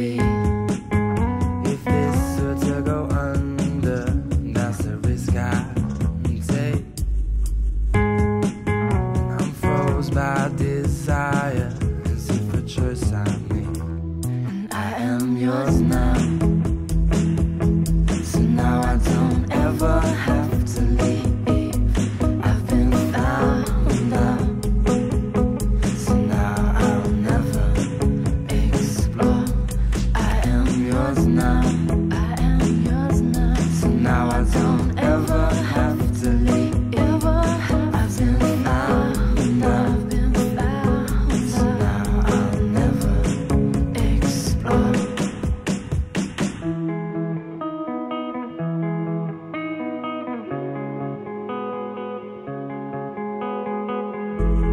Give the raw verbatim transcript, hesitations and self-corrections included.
be. If this were to go under, that's the risk I take. I'm froze by desire, as if a choice I made, and I am yours now. So now I don't ever have to leave. I've been found out, so now I'll never explore. I am yours now. I am yours now. So now I don't ever have to leave. I've been found out, so now I'll never explore. Thank you.